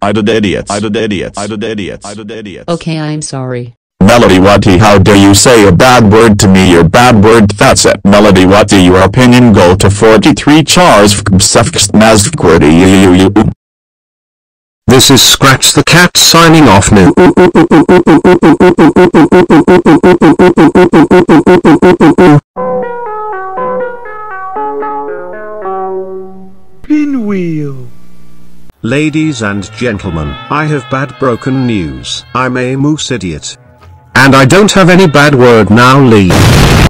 Okay, I'm sorry. Melodytchi, how dare you say a bad word to me? You're bad word. That's it. Melodytchi, your opinion go to 43 chars. This is Scratch the Cat signing off now. Pinwheel. Ladies and gentlemen, I have bad broken news. I'm a moose idiot. And I don't have any bad word now. Leave.